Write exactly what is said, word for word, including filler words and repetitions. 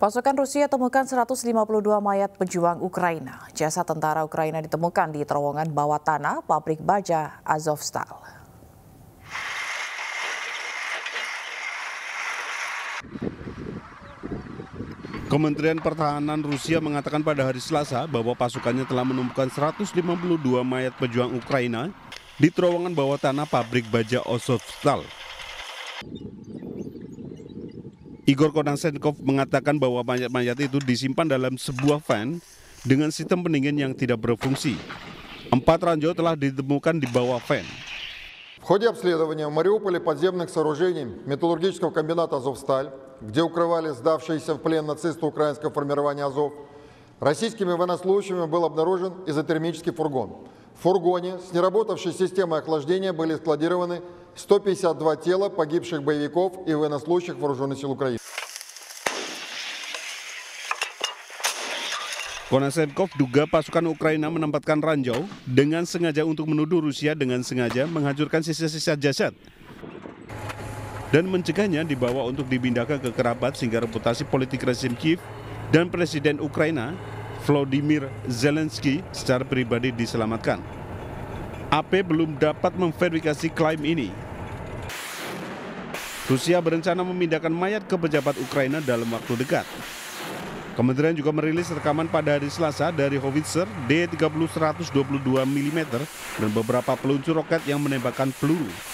Pasukan Rusia temukan seratus lima puluh dua mayat pejuang Ukraina. Jasad tentara Ukraina ditemukan di terowongan bawah tanah pabrik baja Azovstal. Kementerian Pertahanan Rusia mengatakan pada hari Selasa bahwa pasukannya telah menemukan seratus lima puluh dua mayat pejuang Ukraina di terowongan bawah tanah pabrik baja Azovstal. Igor Konashenkov mengatakan bahwa mayat-mayat itu disimpan dalam sebuah van dengan sistem pendingin yang tidak berfungsi. Empat ranjau telah ditemukan di bawah van. В ходе обследования в Мариуполе подземных сооружений металлургического комбината «Азовсталь», где укрывали сдавшиеся в плен нацисты украинского формирования «Азов», российскими военнослужащими был обнаружен изотермический фургон. В фургоне с неработавшей системой охлаждения были складированы сто пятьдесят два тела погибших боевиков и военнослужащих вооруженных сил Украины. Konashenkov duga pasukan Ukraina menempatkan ranjau dengan sengaja untuk menuduh Rusia dengan sengaja menghancurkan sisa-sisa jasad dan mencegahnya dibawa untuk dipindahkan ke kerabat sehingga reputasi politik rezim Kiev dan Presiden Ukraina Volodymyr Zelensky secara pribadi diselamatkan. A P belum dapat memverifikasi klaim ini. Rusia berencana memindahkan mayat ke pejabat Ukraina dalam waktu dekat. Kementerian juga merilis rekaman pada hari Selasa dari howitzer D tiga puluh seratus dua puluh dua milimeter dan beberapa peluncur roket yang menembakkan peluru.